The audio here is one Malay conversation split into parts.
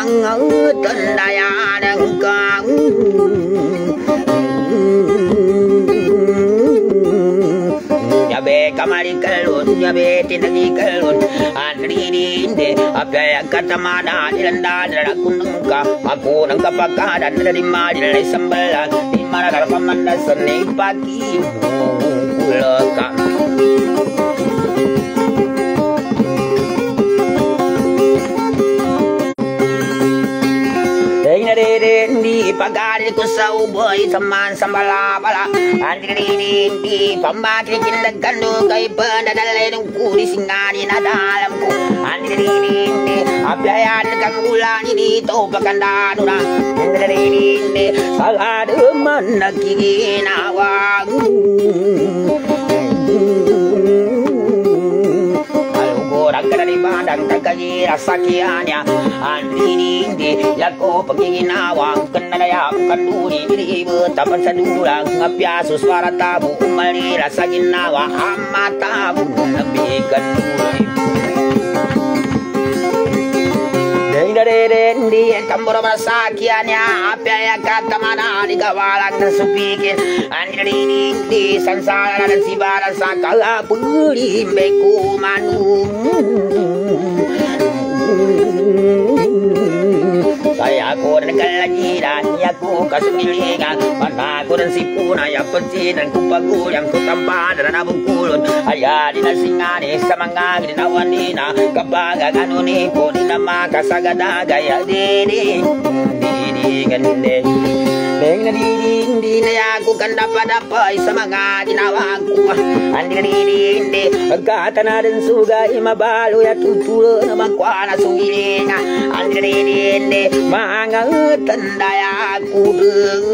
mangutan daya dengkang Jabe kamari kalun, jabe tinagi kalun Andri dinde, apa yang kata mana Dilanda dara kunungka Aku nang kapakadan dari madilai sembelan Di mana kalau pemanda seni pagi Kulaka di pagari ko sa uboy saman sambala bala andiri di pambati kinagkando kay padadalay ng kuri singani na dalam ko andiri di aplayan kang ulan dito pagkandano na andiri di sagado man nagkiginawang dari badang kagira sakianya andini di yako paginawang kanaya kanduri diri betapan sadulang ngapiasu suara tabu malira saginawa amatabu nabi kanduri Deng di kambura masakianya apa ya kata mana di kawalan tersupikin andini di sansara dan sibara sakala puri meku manu Saya aku dan kelajiran Yaku kasumilingan Mana aku dan sipuna Yang penting dan kupagu Yang ku tampak dan nabung kulun Ayah di nasingani Samangang di nawanina Kapagang anu nipo Di nama kasagada Gaya didi Didi gande Deng na didi Didi aku kan dapat-dapat Samanga ginawaku Andi didi Kata na dan suga Imabalo ya tutulo Nama kuana sugilinga Andi didi Mangutan daya kudu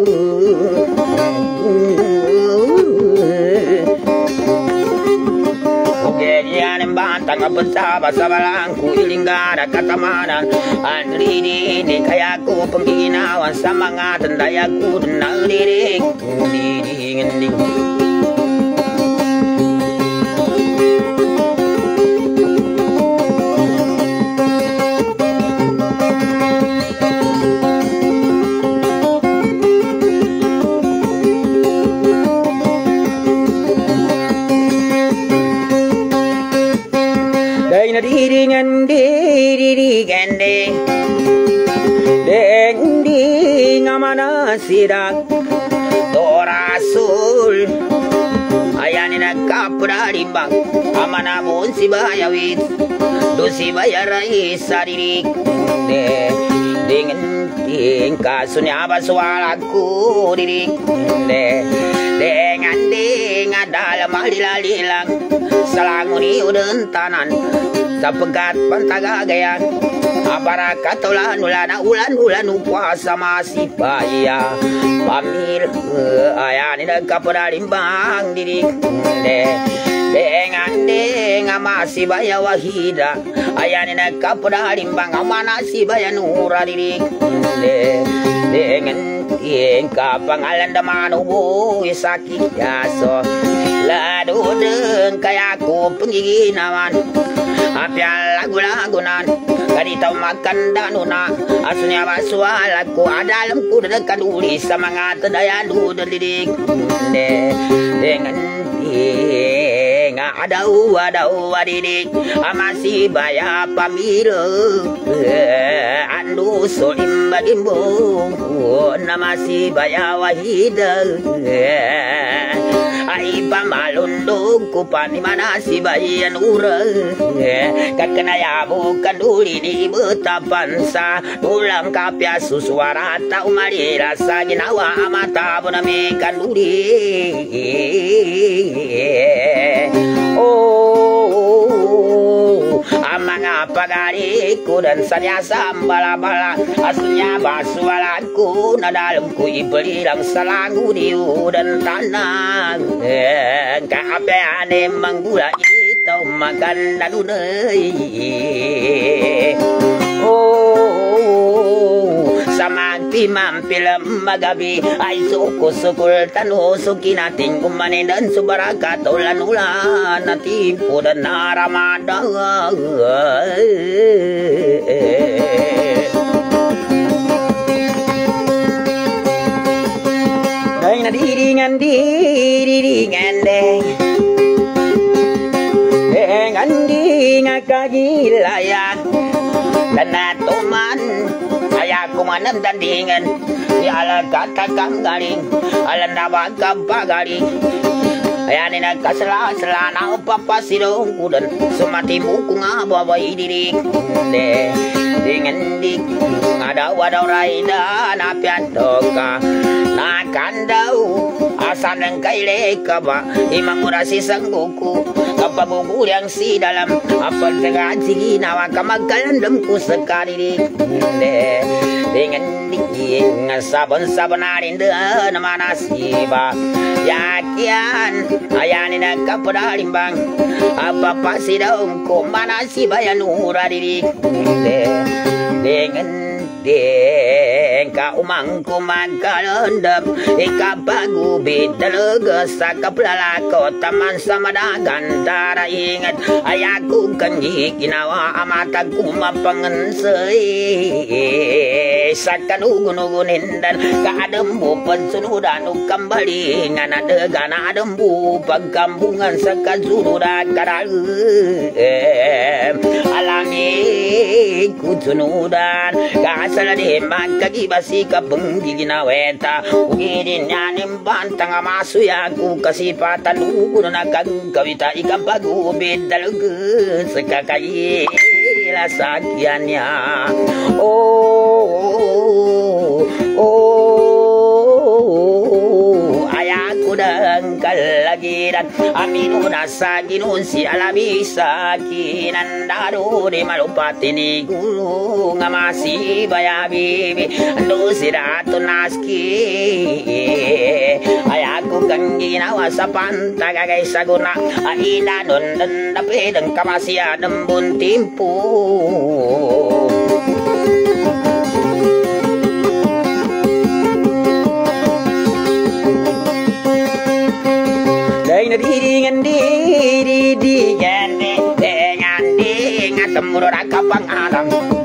Kegiatan bantang bersama sabalangku ilinggara katamanan Andri ini kayaku pembinawan samangatan dayaku tenang diriku dingin Diringan diri gende deng di ngamana sidak torasul ayani nakapura rimbang amana mon sibayawit dosi bayarai saririk de dengan tingkah sunya baswalaku dirik de dengan dalam alilang salanguni udan tanan sapegat pantaga gaya apara katolan ulan puasa masih paya pamir ayani kapura limbang diri dengan masih baya wahida ayani kapura limbang amana si baya nura diri dengan tingkah pangalan damanu sakit yaso ladu deng kayak aku penggiginawan apial lagu-lagunan kadita makan danuna asunya baswalaku adalam ku dekat uli semangat daya ludan didik dengan ada didik masih baya pamiro andu solim bagimbo masih baya wahida ai pamalundog kupan mana si bayan ura kakenaya bukan duli di betapan sa ulang kapya susuara ta umari rasa ginawa amata bonamikan duli amang pagariku dan sanyasa bala-bala aslinya baswalanku na dalamku ibelilang salangu diu dan tanang kaapeane manggula ito makan nanunay samang mampil magabi ay sukul tanusukin natin kumanindan subarakat ulan-ulan natin po na naramadang dengan diri ngendeng dengan dinga kagilayan dan atuman ayaku manam tandingan ya ala kata kang galing ala nawa kampa galing ayane na kasala selana papa sidong kudan sumati muku ngabawa idirik de dengan dik ada wadau raida na piatoka na kandau asan ng kaile kaba imang urasi sangguku kapagugur yang si dalam apal segat sigi nawa kamagalandam ku sekali de dengan dik sabon-sabon arin de nama nasiba yakian ayani na kapodalimbang apa pasti daun ko manasi bayan uradi dengan ka umang kumagalendap ikabagu bidalaga sa kaplalako taman sa madagan tara ingat ayaku kanyi ginawa amatag kumapangansay sa kanugunugunin dan kaadambo pansunudan o kambalingan adagan adambo pagkambungan sa kazunudan karal alangi kutsunudan kasala di magkagibasi ka pengdi ginaweta ugidin yanim bantang amasuyaku kasipatan ugo na kagkawita ikapagubid dalaga sa kakayila sakyannya ayaku dan kalagiran aminu nasa ginunsi alami sakinan daro di malupati ni guru ngamasi bayabibi ando siratu naski ayaku kang ginawa sa pantagagay saguna aina nun dandapedang kamasya dambun timpu dengan diri dengan temurun kapang alam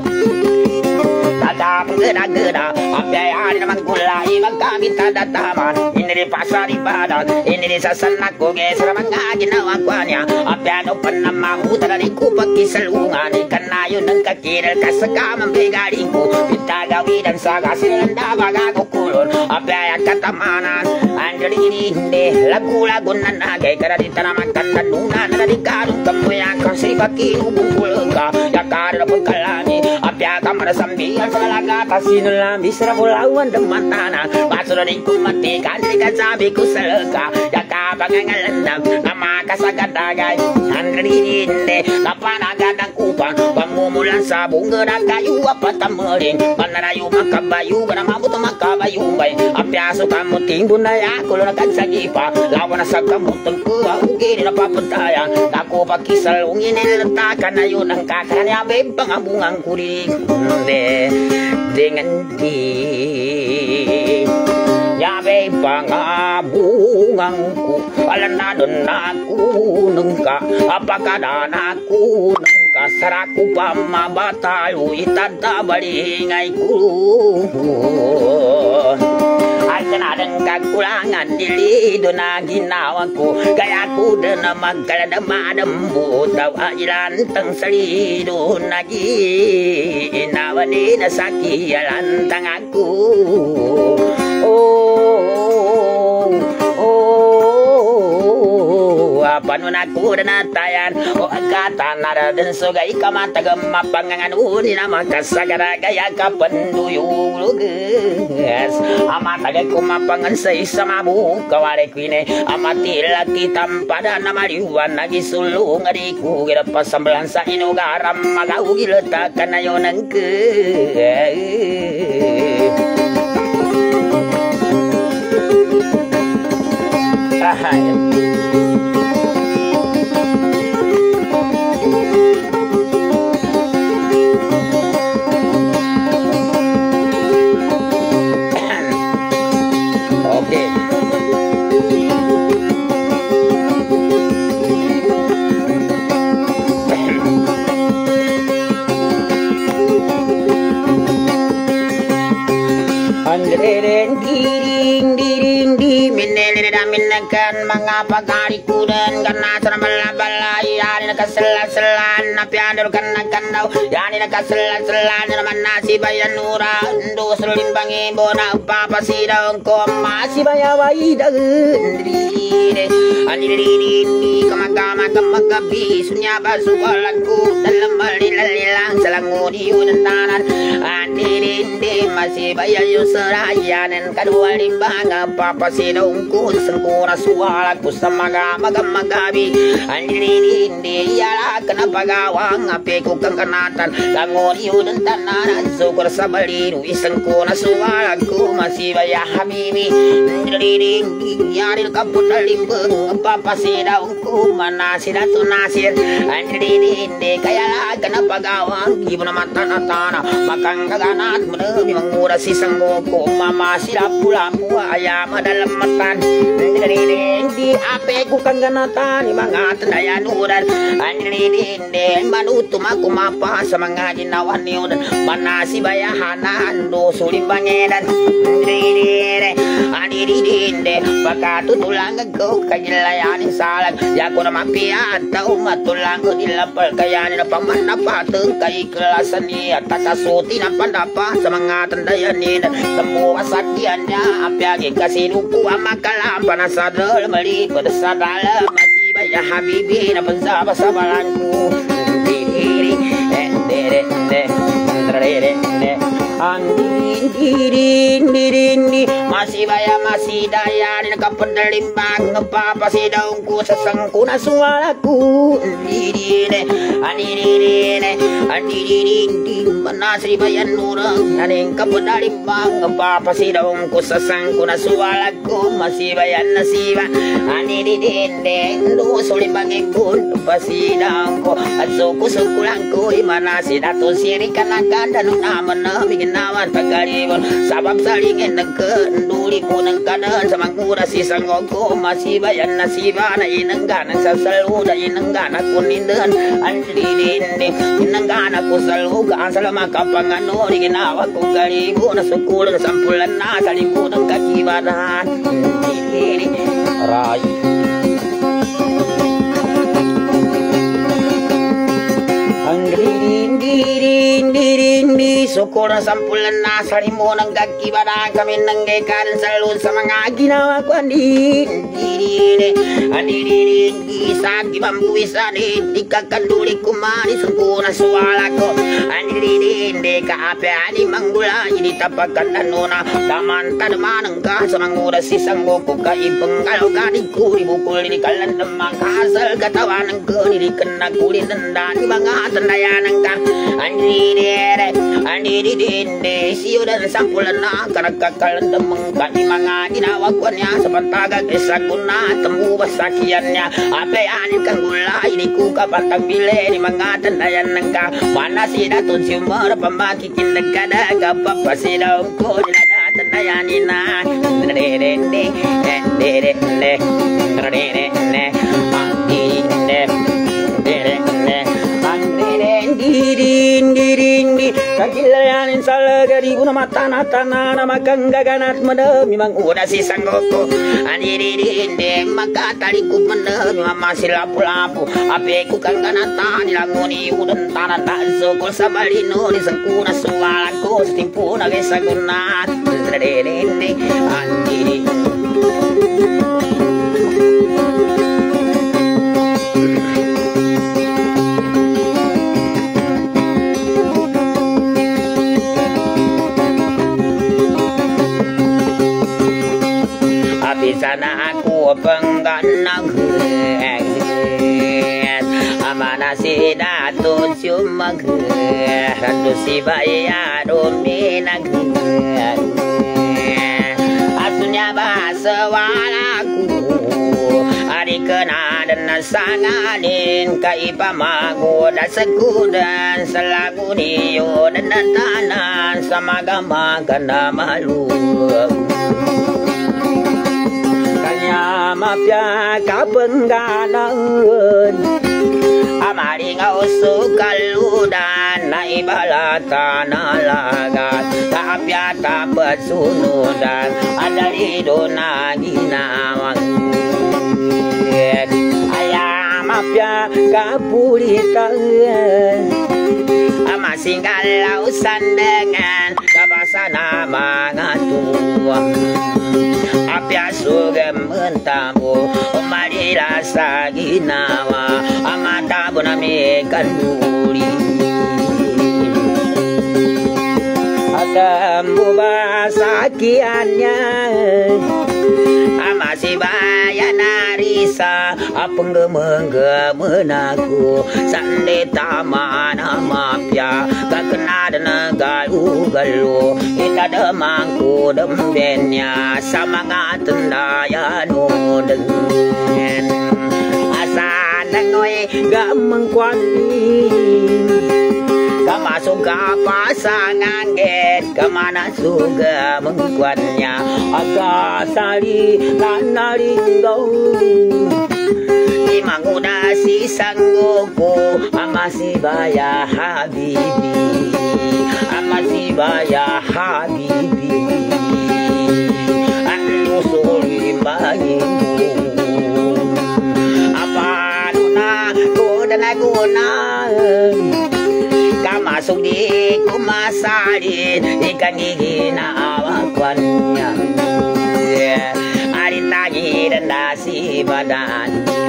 tada penggeda-geda apa yang mangkulai kami tada taman ini di pasar ibadat ini di sasanaku geser mangagin awakwanya apa yang pernah mutar di kupak kisalungan ikan ayun dan kakiril kasaka membegalingku kita gawi dan sagasin dan bagaku kulun apa yang katamanan anjali ini lagu-lagu nanagay kada di tanamakan dan nunan kada di karung kamu yang kasih baki ubung ka ya kada pagkalani apa kamar sambian salaga tasinula misra bulawan deman tanah basura di kumati kandri kasabi kusalaka ya ka pangangalandam nama kasagadagay anjali ini napanagadang kupang pamumulan sa bunga na kayu apa tamaring manarayu makabayu kana mabuto makabayung bay apyaso kamu timbun na ako na kagsagipa lawan na sa kamutang ko ugin na papantaya ako pakisal ungin nilatakan na yun ang kakaranya bebang abungang kuring dengan di ya bebang abungang ku alam na doon ako nungka apakah dan aku nungka saraku pamabatayo itatabalingay ko kadang kakulangan dilido na ginawa ko kaya ko din na magkaladama-dambo tawa ilantang salido na ginawa din na sakiyalantang ako panon ako na natayan o agkatan na rin sugay kamatagam mapanganganuni na makasagaragaya kapanduyong lugas amatagay kumapangan sa isa mabukawari kwine amatila kitampada na mariwan nagisulong adiku gira pasambalan sa inugaram magawagilatakan na yun ang di minnekan mengapa kaliku dan karena seramalah-balai yani nakaselan-selan napi andor karena kandau yani nakaselan-selan naman nasi bayan nura ndo selulim bangi bona papa sidang ko masih bayawai dagen andiri kamagama kamagabi sunya basualaku dalam malilang selangu diudan tanan andiri masih bayayu serayanan kadua limbang papa sidongku sengkura sualaku sama magam-magabi andiri yala kenapa gawang apeku kengkenatan langu diudan tanan syukur sabaliru isengkura sualaku masih bayah habibi andiri yaril kaput limbang papa sidongku mana sidatu nasir andiri kayala kenapa gawang gimana mata-tana makang kaganat menemi mengura si senggoku mama silap lampu ayam dalam matan di apeku kang ganatan mangat daya nuran andiri manutum aku mapa semangaji nawan niudan mana si bayahanan do sulim bangedan andiri pakatu tulang ko kajilayanin salag yaku na mapiat tau matulang ko dilapal kayanin na pamanapateng kaiklasan niya takasuti na pandapa sa mga tandayanin semua sakiannya apiagi kasinuku amakalampa na sadal malipad sa dalam masih bayah habibi na pansaba sa balangku masih bayar masih daya di kapendelimbang ngepapa si daunku sesengku na suaraku mana Sri bayan nurang aning kapendelimbang ngepapa si daunku sesengku na suaraku masih bayan nasiba dinding lu sulimbang ikut pasi daunku asuku sukulangku imana si datu siri kanakan dan namana bikin nawan pagalibon sabab salingin nagkanduli ko ng kanan sa mangura si sangoko masih bayan nasiba na inangganan sa saluda inanggana ko nindan andilindi inanggana ko saluga sa lama kapangano di ginawa ko galibo na sukulan sampulan na kalimbo ng kakibaran ray syukur sampulan na sarimo ng gagkibara kami nanggekan salud sa mga ginawa ko andiri sa kibambuisan ikakanduli kumani sempurna suala ko andiri kaape ani manggula ini tapakan danuna taman tanaman ka sa mangura si sanggoku kaibeng kalau kadiku dibukul di kalan demang kasal katawan ng kuni kena kulit denda di mga tandayan ka andiri siyo dan sampulan na kanagkakalan demang kani mga ginawa ko niya sa pantagag isa ko na temu basakiannya ape ani kang gulay ni ku kapatang bile ni mga tandayan ng ka mana si datun si umar pamakikin nagkadaga papasilaw ko nila tandayan ina kagilayanin salaga di una matana-tana na maganggaganat madami mang una si sanggoko aniririnde magkatalikod madami mamasilapu-lapu apeku kang ganata nilanguni udan tanan nasukol sa balino ni sangkuna suwalan ko sa timpo na kaysagunat aniririnde sana aku pengganang amana si datu cuma randu si baya dominag asunya bahasa walaku ari kena dan sangalin kaipamago dan sekudan selagu niyo dan tanan sama gama kana malu mapya kapengganan amari ngau sukaludan ibala tanah lagat tapi tak sunudan ada lido naginawang ayam apya kapulita masing kalau sandangan kabasana mga tua apya sugem mentamu malira sa ginawa amata bunami kanduli atambu basakiannya masih bayan narisa apenggemenaku sande tamana mapya kakena denagal galu kita demangku dembenya sama ngatendaya nuden asa nangoy gameng kwani kamasuk ke pasangan get kemana juga mengkuatnya agak sali lanaringgo imang udah si sangguku masih baya habibi masih baya habibi anu sulim bagimu apa nuna guna guna masuk di kumasalin ikan gigi na awakwannya arin tagi dan nasi badan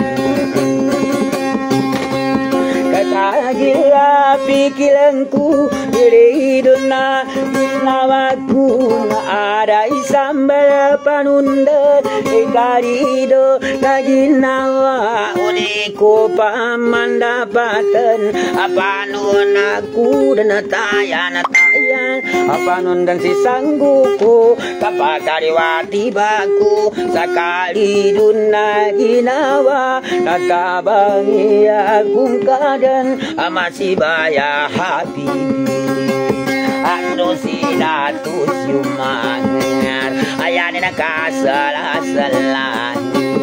kata gila pikiranku diri dona nawaku na ada isambal panunda ikarido naginawa uniku pamandapatan apa nun aku dan tayan apa nun dan si sangguku kapakariwati baku sakali duna ginawa natabangi agung kadan masih baya habibi ando sidatus yumangar ayani nakasalah-salah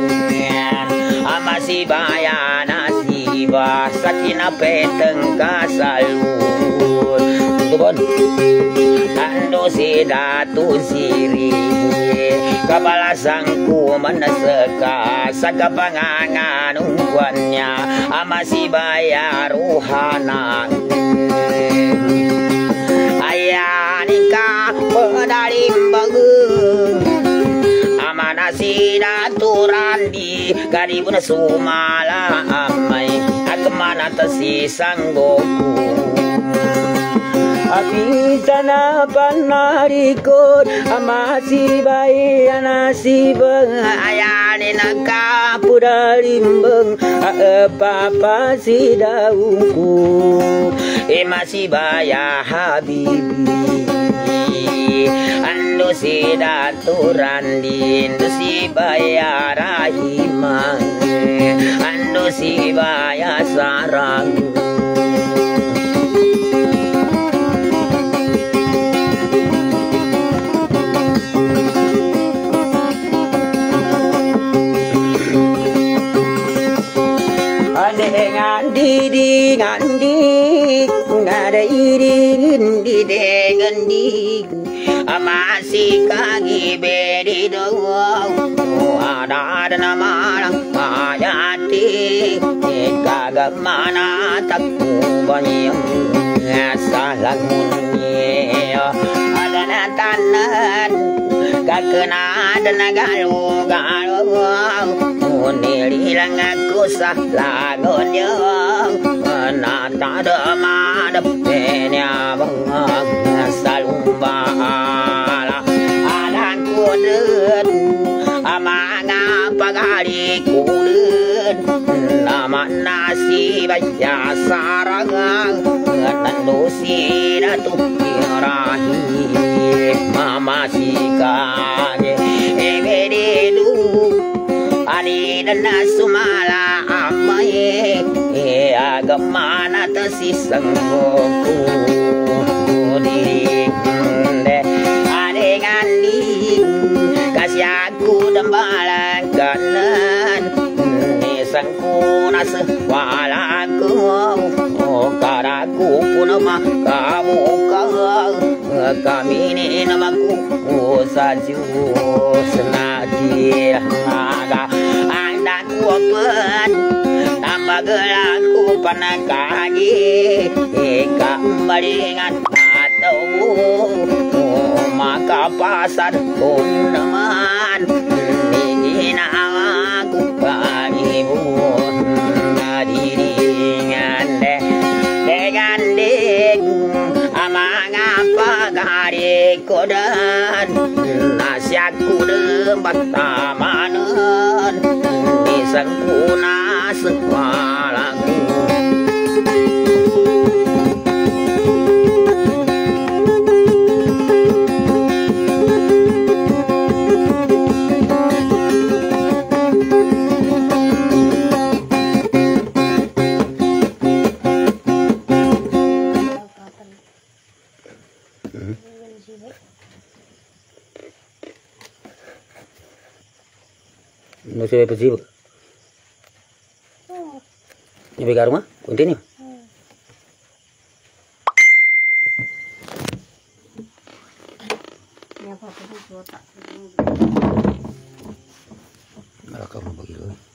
masih baya nasiba sakina peteng kasalur tubon ando sidatu siri kabalasangku menaseka sakapangangan ungkuannya masih baya ruhana ayanika pedalim bagung amanasi daturandi karibuna sumala amai akmana tasi sanggoku api sana panarikot amasi bayi anasi beng ayani naka pudalimbeng apa si daunku masih baya habibi ando si daturan ando si baya rahimah ando si baya sarang ngandi ngandi ngada iri ngandi ngandi masih kaki beri doang ada nama lang ayati kagak mana tak banyak salah munya ada natanan kakena ada galu nililang aku salah gonyong nata demadep penya bangag salumbala adan kudet amanga pagari kudet nama nasi baca sarangang nandosi datu irahi mama sikanye ebededu ani dan sumala amaye agamana tasisang goku dirinde adengani kasih aku dembalan kanan nisangku nas walaku kara aku pun kamu kami ini namaku saju senadi naga anda kuapan tambah gelaku panakagi kambaringan atau maka pasar pun naman aku ibu nadiringan dengan amang apa gari kodan nasiaku dembat tamanan disengkuna sekwalaku no se ve posible. ¿Y pegar más? ¿Continúa? Malah kamu bagi